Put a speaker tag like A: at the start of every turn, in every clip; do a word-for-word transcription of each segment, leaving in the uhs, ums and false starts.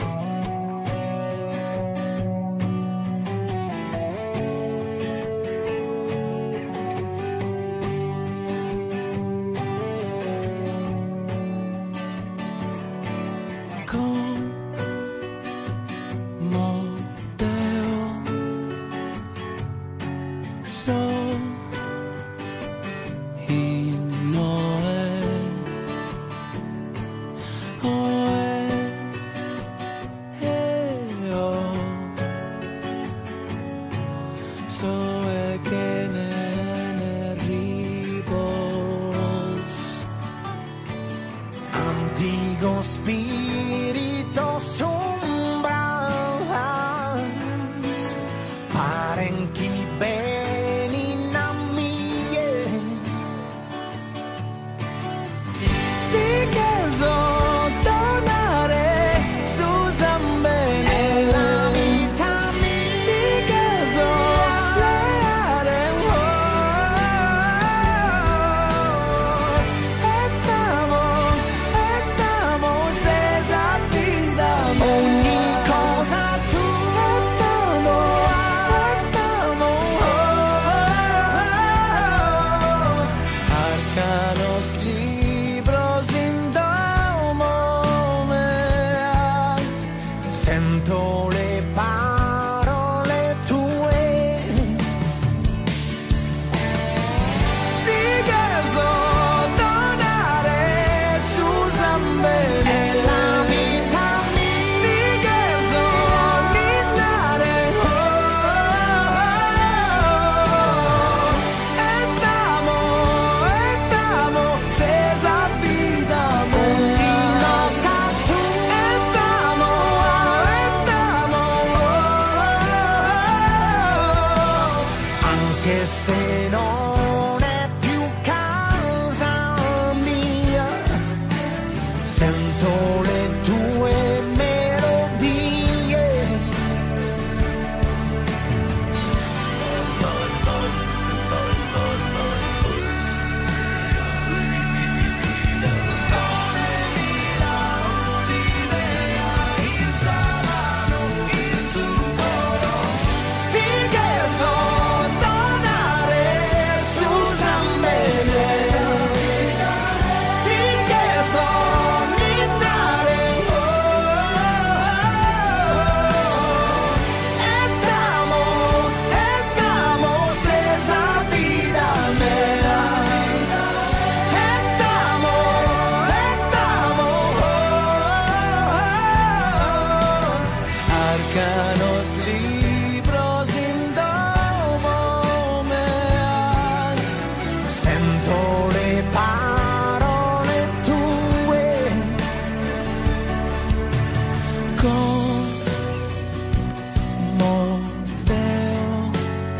A: Antico spirito sombras, parenchi beni namie, ti chiedo tornare su Zambene, è la vita mia, ti chiedo leare un sento le parole tue, ti chiedo tornare su Zambene, è la vita mia, ti chiedo ninnare, oh, oh, e t'amo, e t'amo, senza vita mia, che se non è più casa mia, sento le tue melodie, arcanos libros in domo meai, sento le parole tue, como Deo,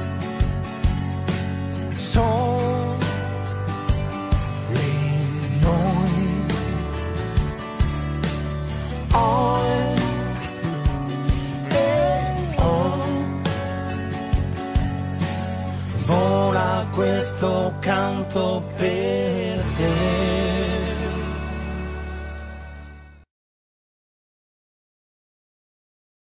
A: soli noi, oh, vola questo canto per te.